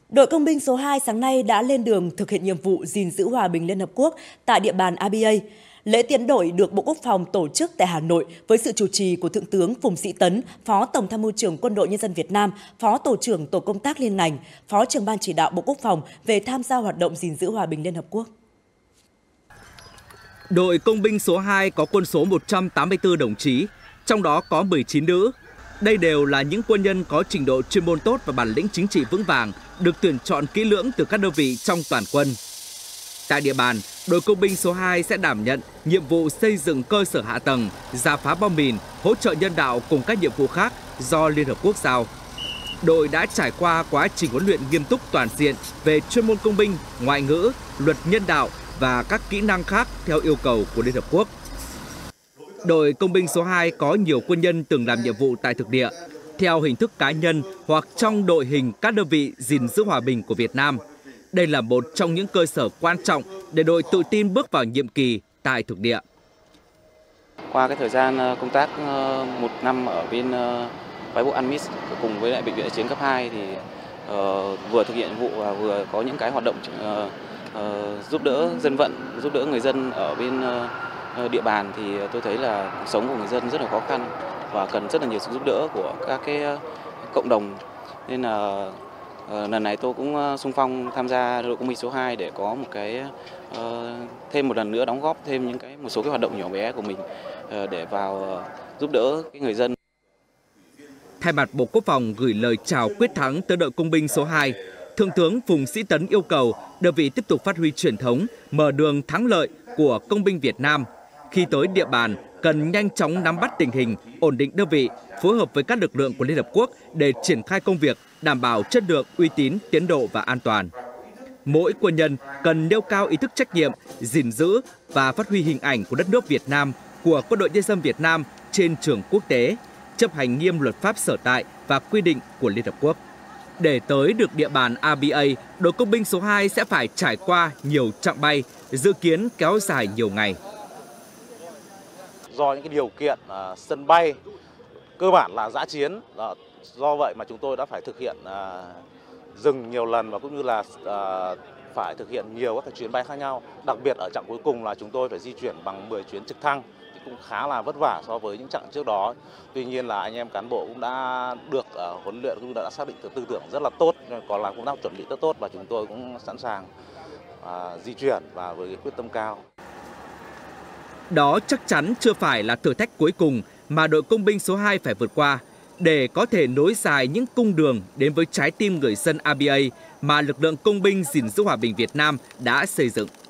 Đội công binh số 2 sáng nay đã lên đường thực hiện nhiệm vụ gìn giữ hòa bình Liên Hợp Quốc tại địa bàn ABA. Lễ tiến đội được Bộ Quốc phòng tổ chức tại Hà Nội với sự chủ trì của Thượng tướng Phùng Sĩ Tấn, Phó Tổng tham mưu trưởng Quân đội Nhân dân Việt Nam, Phó Tổ trưởng Tổ công tác liên ngành, Phó trưởng Ban chỉ đạo Bộ Quốc phòng về tham gia hoạt động gìn giữ hòa bình Liên Hợp Quốc. Đội công binh số 2 có quân số 184 đồng chí, trong đó có 19 nữ. Đây đều là những quân nhân có trình độ chuyên môn tốt và bản lĩnh chính trị vững vàng, được tuyển chọn kỹ lưỡng từ các đơn vị trong toàn quân. Tại địa bàn, đội công binh số 2 sẽ đảm nhận nhiệm vụ xây dựng cơ sở hạ tầng, rà phá bom mìn, hỗ trợ nhân đạo cùng các nhiệm vụ khác do Liên Hợp Quốc giao. Đội đã trải qua quá trình huấn luyện nghiêm túc toàn diện về chuyên môn công binh, ngoại ngữ, luật nhân đạo và các kỹ năng khác theo yêu cầu của Liên Hợp Quốc. Đội công binh số 2 có nhiều quân nhân từng làm nhiệm vụ tại thực địa, theo hình thức cá nhân hoặc trong đội hình các đơn vị gìn giữ hòa bình của Việt Nam. Đây là một trong những cơ sở quan trọng để đội tự tin bước vào nhiệm kỳ tại thực địa. Qua cái thời gian công tác 1 năm ở bên phái bộ ANMIS cùng với lại bệnh viện chiến cấp 2 thì vừa thực hiện nhiệm vụ và vừa có những cái hoạt động giúp đỡ dân vận, giúp đỡ người dân ở bên địa bàn, thì tôi thấy là cuộc sống của người dân rất là khó khăn và cần rất là nhiều sự giúp đỡ của các cái cộng đồng, nên là lần này tôi cũng xung phong tham gia đội công binh số 2 để có một cái thêm một lần nữa đóng góp thêm một số cái hoạt động nhỏ bé của mình để vào giúp đỡ cái người dân. Thay mặt Bộ Quốc phòng gửi lời chào quyết thắng tới đội công binh số 2, Thượng tướng Phùng Sĩ Tấn yêu cầu đơn vị tiếp tục phát huy truyền thống, mở đường thắng lợi của công binh Việt Nam. Khi tới địa bàn, cần nhanh chóng nắm bắt tình hình, ổn định đơn vị, phối hợp với các lực lượng của Liên Hợp Quốc để triển khai công việc, đảm bảo chất lượng, uy tín, tiến độ và an toàn. Mỗi quân nhân cần nêu cao ý thức trách nhiệm, gìn giữ và phát huy hình ảnh của đất nước Việt Nam, của Quân đội Nhân dân Việt Nam trên trường quốc tế, chấp hành nghiêm luật pháp sở tại và quy định của Liên Hợp Quốc. Để tới được địa bàn ABA, đội công binh số 2 sẽ phải trải qua nhiều chặng bay, dự kiến kéo dài nhiều ngày. Do những cái điều kiện sân bay cơ bản là dã chiến, do vậy mà chúng tôi đã phải thực hiện dừng nhiều lần và cũng như là phải thực hiện nhiều các chuyến bay khác nhau. Đặc biệt ở chặng cuối cùng là chúng tôi phải di chuyển bằng 10 chuyến trực thăng, thì cũng khá là vất vả so với những chặng trước đó. Tuy nhiên là anh em cán bộ cũng đã được huấn luyện cũng đã xác định tư tưởng rất là tốt, còn là cũng đã chuẩn bị rất tốt và chúng tôi cũng sẵn sàng di chuyển và với quyết tâm cao. Đó chắc chắn chưa phải là thử thách cuối cùng mà đội công binh số 2 phải vượt qua để có thể nối dài những cung đường đến với trái tim người dân ABA mà lực lượng công binh gìn giữ hòa bình Việt Nam đã xây dựng.